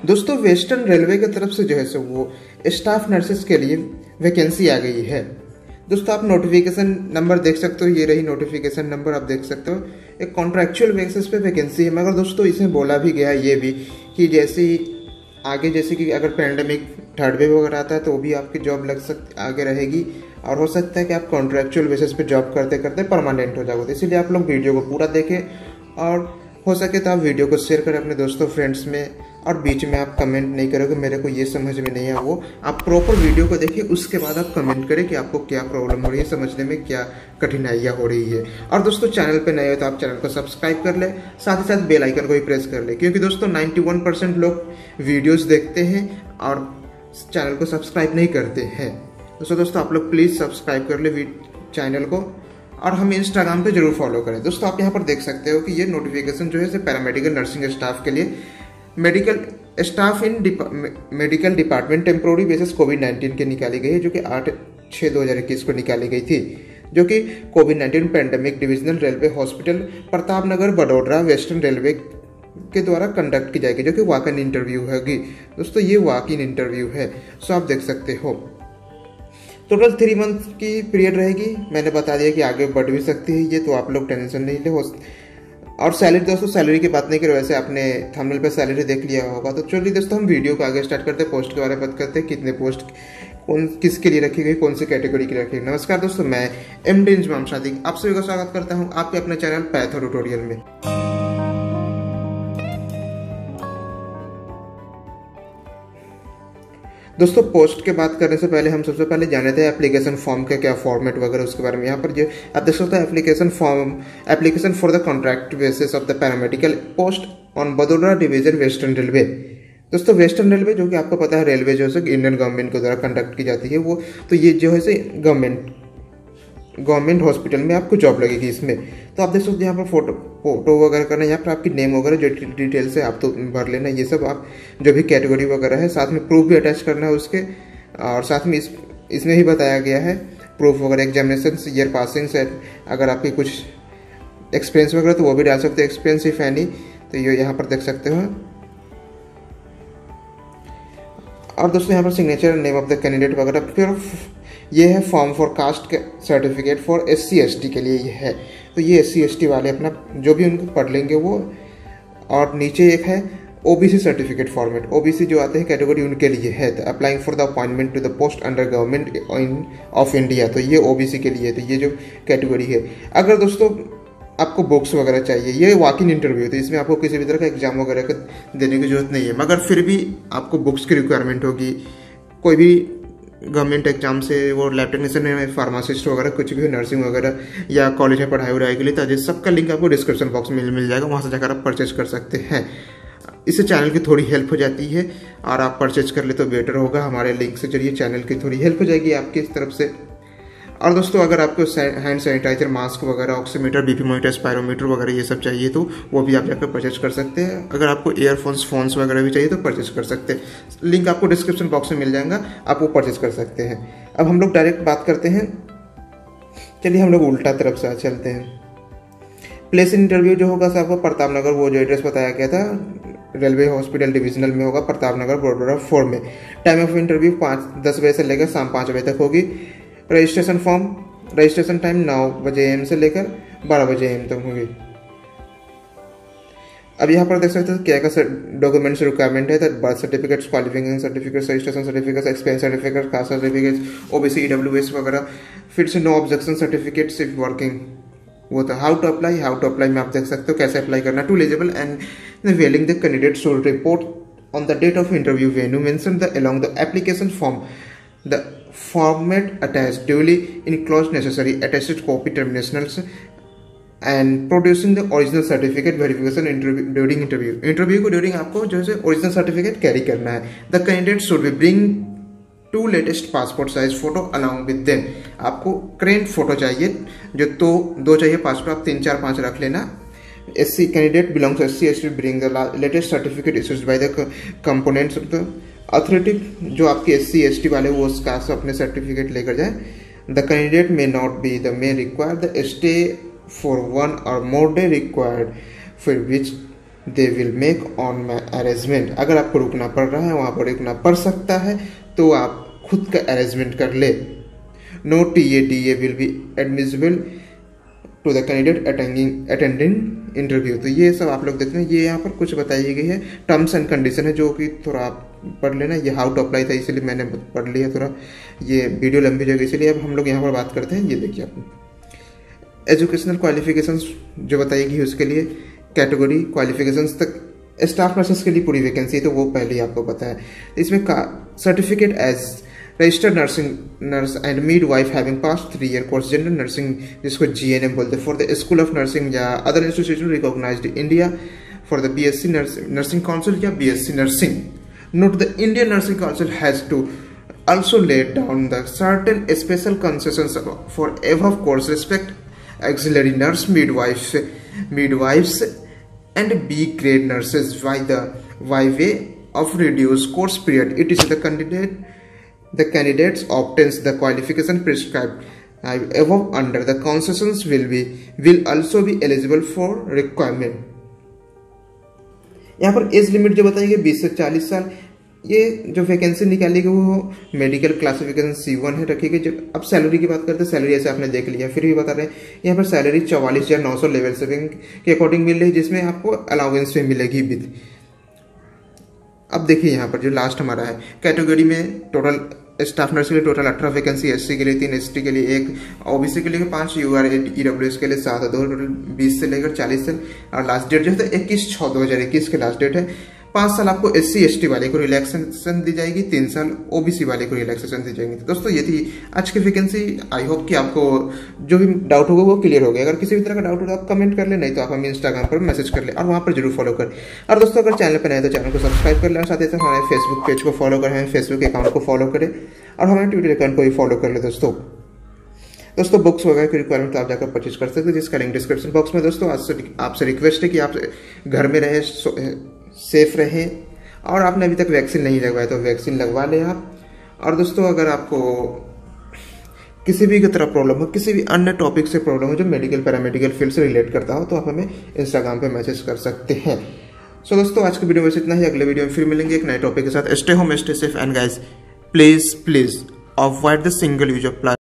दोस्तों western railway की तरफ से जो है सो वो स्टाफ नर्सेस के लिए वैकेंसी आ गई है। दोस्तों आप नोटिफिकेशन नंबर देख सकते हो, ये रही नोटिफिकेशन नंबर, आप देख सकते हो। एक कॉन्ट्रैक्चुअल बेसिस पे वैकेंसी है, मगर दोस्तों इसमें बोला भी गया ये भी कि जैसे कि अगर पैंडेमिक थर्ड वेव वगैरह आता है तो वो भी आपकी जॉब लग सकती आगे रहेगी, और हो सकता है कि आप कॉन्ट्रैक्चुअल बेसिस पे जॉब करते करते परमानेंट हो जाओगे। तो इसीलिए आप लोग वीडियो को पूरा देखें, और हो सके तो आप वीडियो को शेयर करें अपने दोस्तों फ्रेंड्स में, और बीच में आप कमेंट नहीं करोगे मेरे को ये समझ में नहीं है वो, आप प्रॉपर वीडियो को देखिए, उसके बाद आप कमेंट करें कि आपको क्या प्रॉब्लम हो रही है, समझने में क्या कठिनाइयाँ हो रही है। और दोस्तों चैनल पे नए हो तो आप चैनल को सब्सक्राइब कर ले, साथ ही साथ बेल आइकन को भी प्रेस कर ले, क्योंकि दोस्तों 91% लोग वीडियोस देखते हैं और चैनल को सब्सक्राइब नहीं करते हैं। दोस्तों आप लोग प्लीज़ सब्सक्राइब कर ले चैनल को, और हमें इंस्टाग्राम पे जरूर फॉलो करें। दोस्तों आप यहाँ पर देख सकते हो कि ये नोटिफिकेशन जो है पैरामेडिकल नर्सिंग स्टाफ के लिए, medical staff in medical department temporary basis कोविड-19 के निकाली गई है, जो कि 8/6/2021 को निकाली गई थी, जो कि कोविड-19 pandemic divisional railway hospital Pratap Nagar Vadodara western railway के द्वारा कंडक्ट की जाएगी, जो कि वॉक इन इंटरव्यू होगी। दोस्तों ये वॉक इन इंटरव्यू है, सो आप देख सकते हो। टोटल 3 मंथ की पीरियड रहेगी, मैंने बता दिया कि आगे बढ़ भी सकती है ये, तो आप लोग टेंशन नहीं ले। और सैलरी, दोस्तों सैलरी की बात नहीं करें, वैसे आपने थंबनेल पे सैलरी देख लिया होगा। तो चलिए दोस्तों हम वीडियो को आगे स्टार्ट करते हैं, पोस्ट के बारे में बात करते हैं, कितने पोस्ट किसके लिए रखी गई, कौन सी कैटेगरी के लिए रखी गई। नमस्कार दोस्तों, मैं MD इंजमाम सादिक आप सभी का स्वागत करता हूँ आपके अपने चैनल पैथो ट्यूटोरियल में। दोस्तों पोस्ट के बात करने से पहले हम सबसे पहले जाने थे एप्लीकेशन फॉर्म का क्या फॉर्मेट वगैरह उसके बारे में। यहाँ पर जो आप देख सकते हैं application for the contract basis of the paramedical post on बड़ोदरा डिवीजन वेस्टर्न रेलवे। दोस्तों वेस्टर्न रेलवे जो कि आपको पता है रेलवे जो है इंडियन गवर्नमेंट के द्वारा कंडक्ट की जाती है वो, तो ये जो है गवर्नमेंट हॉस्पिटल में आपको जॉब लगेगी इसमें। तो आप देख सकते हैं यहाँ पर फोटो वगैरह करना, यहाँ पर आपकी नेम वगैरह जो डिटेल्स है आप तो भर लेना, ये सब आप जो भी कैटेगरी वगैरह है, साथ में प्रूफ भी अटैच करना है उसके, और साथ में इसमें ही बताया गया है प्रूफ वगैरह, एग्जामिनेशन ईयर पासिंग से, अगर आपकी कुछ एक्सपीरियंस वगैरह तो वो भी डाल सकते हैं, एक्सपीरियंस इफ एनी, तो ये यहाँ पर देख सकते हो। और दोस्तों यहाँ पर signature, name of the candidate वगैरह। फिर ये है form for caste certificate for SC/ST के लिए ये है, तो ये SC/ST वाले अपना जो भी उनको पढ़ लेंगे वो। और नीचे एक है OBC सर्टिफिकेट फॉर्मेट, OBC जो आते हैं कैटेगरी उनके लिए है, तो applying for the appointment to the post under government of India, तो ये OBC के लिए, तो ये जो कैटेगरी है। अगर दोस्तों आपको बुक्स वगैरह चाहिए, ये वॉक इन इंटरव्यू, तो इसमें आपको किसी भी तरह का एग्जाम वगैरह का देने की जरूरत नहीं है, मगर फिर भी आपको बुक्स की रिक्वायरमेंट होगी। कोई भी गवर्नमेंट एग्जाम से वो लैब टेक्नीशियन, फार्मासिस्ट वगैरह कुछ भी नर्सिंग वगैरह या कॉलेज में पढ़ाई वढ़ाई के लिए, तो सबका लिंक आपको डिस्क्रिप्शन बॉक्स में मिल जाएगा, वहाँ से जाकर आप परचेज कर सकते हैं। इससे चैनल की थोड़ी हेल्प हो जाती है, और आप परचेज कर ले तो बेटर होगा, हमारे लिंक से जरिए चैनल की थोड़ी हेल्प हो जाएगी आपकी इस तरफ से। और दोस्तों अगर आपको हैंड सैनिटाइजर, मास्क वगैरह, ऑक्सीमीटर, BP मॉनिटर, स्पायरोमीटर वगैरह ये सब चाहिए तो वो भी आप जाकर परचेज कर सकते हैं। अगर आपको फोन्स वगैरह भी चाहिए तो परचेज कर सकते हैं, लिंक आपको डिस्क्रिप्शन बॉक्स में मिल जाएगा, आप वो परचेज कर सकते हैं। अब हम लोग डायरेक्ट बात करते हैं, चलिए हम लोग उल्टा तरफ से चलते हैं। प्लेस इन इंटरव्यू जो होगा सर आपको प्रताप नगर, वो जो एड्रेस बताया गया था रेलवे हॉस्पिटल डिविजनल में होगा, प्रताप नगर बड़ोदरा 4 में। टाइम ऑफ इंटरव्यू 10 बजे से लेकर शाम 5 बजे तक होगी। रजिस्ट्रेशन टाइम 9 बजे AM से लेकर 12 बजे AM तक होगी। अब यहाँ पर देख सकते हैं क्या क्या डॉक्यूमेंट्स रिक्वायरमेंट है, तो birth certificates, qualification certificate, registration certificate, experience certificate, caste certificate, OBC EWS वगैरह, फिर से नो ऑब्जेक्शन सर्टिफिकेट सिर्फ वर्किंग वो था। हाउ टू अप्लाई में आप देख सकते हो कैसे अप्लाई करना। To eligible and willing the candidate should report on the date of interview venue mention the along the application form the format attached duly enclosed necessary attested copy terminals and producing the original certificate verification during interview को during आपको जो है original certificate carry करना है। The candidate should be bring 2 latest passport size photo along with them, आपको current photo चाहिए, जो तो 2 चाहिए पासपोर्ट, आप 3 4 5 रख लेना। SC candidate belongs to SC/ST bring the latest certificate issued by the components of the authority, जो आपके SC/ST वाले वो उसका अपने सर्टिफिकेट लेकर जाए। The candidate may not be the may require the stay for 1 or more day required, for which they will make on my arrangement. अगर आपको रुकना पड़ रहा है, वहाँ पर रुकना पड़ सकता है, तो आप खुद का अरेंजमेंट कर ले। No TA will be admissible to the candidate attending interview. तो ये सब आप लोग देखते हैं, ये यहाँ पर कुछ बताई गई है, टर्म्स एंड कंडीशन है, जो कि थोड़ा आप पढ़ लेना। ये हाउ टू अप्लाई था, इसलिए मैंने पढ़ लिया, थोड़ा ये वीडियो लंबी जगह, इसलिए अब हम लोग यहाँ पर बात करते हैं। ये देखिए आप एजुकेशनल क्वालिफिकेशंस जो बताई गई है, उसके लिए कैटेगरी क्वालिफिकेशंस तक स्टाफ नर्सेस के लिए पूरी वैकेंसी है, तो वो पहले ही आपको पता है। इसमें certificate as registered nurse and midwife having pass 3 year course general nursing, जिसको GNM बोलते हैं, for the school of nursing या other institution recognised India, for the BSc nursing council या BSc nursing. Note the Indian nursing council has to also laid down the certain special concessions for above course respect auxiliary nurse midwives and B grade nurses by way of reduced course period. It is the candidates obtains the qualification prescribed above under the concessions will also be eligible for requirement. यहाँ पर age limit जो बताई गई 20 से 40 साल। ये जो vacancy निकाली गई वो मेडिकल क्लासिफिकेशन C1 है रखी गई। जब अब सैलरी की बात करते हैं, सैलरी ऐसे आपने देख लिया, फिर भी बता रहे हैं यहाँ पर सैलरी 44,900 लेवल 7 के अकॉर्डिंग मिल रही है, जिसमें आपको अलाउंस भी मिलेगी विद। अब देखिए यहाँ पर जो लास्ट हमारा है कैटेगरी में, टोटल स्टाफ नर्स के लिए टोटल 18 वैकेंसी, SC के लिए 3, ST के लिए 1, OBC के लिए 5, UR EWS के लिए 7, टोटल 20 से लेकर 40 साल। और लास्ट डेट जो है 21/6/2021 के लास्ट डेट है। 5 साल आपको SC ST वाले को रिलैक्सेशन दी जाएगी, 3 साल OBC वाले को रिलैक्सेशन दी जाएगी। तो दोस्तों ये थी आज की वैकेंसी। आई होप कि आपको जो भी डाउट होगा वो क्लियर हो गया। अगर किसी भी तरह का डाउट हो तो आप कमेंट कर ले, नहीं तो आप हमें इंस्टाग्राम पर मैसेज कर ले, और वहाँ पर जरूर फॉलो कर। और दोस्तों अगर चैनल पर नए तो चैनल को सब्सक्राइब कर ले, और साथ ही साथ हमारे फेसबुक पेज को फॉलो करें, हमारे फेसबुक अकाउंट को फॉलो करें, और हमारे ट्विटर अकाउंट को भी फॉलो कर ले। दोस्तों बुक्स वगैरह की रिक्वायरमेंट तो आप जाकर परचेज कर सकते हैं, जिसका लिंक डिस्क्रिप्शन बॉक्स में। दोस्तों आपसे रिक्वेस्ट है कि आप घर में रहें, सेफ रहें, और आपने अभी तक वैक्सीन नहीं लगवाया तो वैक्सीन लगवा लें आप। और दोस्तों अगर आपको किसी भी तरह प्रॉब्लम हो, किसी भी अन्य टॉपिक से प्रॉब्लम हो जो मेडिकल पैरामेडिकल फील्ड से रिलेट करता हो, तो आप हमें इंस्टाग्राम पे मैसेज कर सकते हैं। सो दोस्तों आज की वीडियो में इतना ही। अगले वीडियो में फिर मिलेंगे एक नए टॉपिक के साथ। Stay home, stay safe, and guys please avoid the single use of plastic.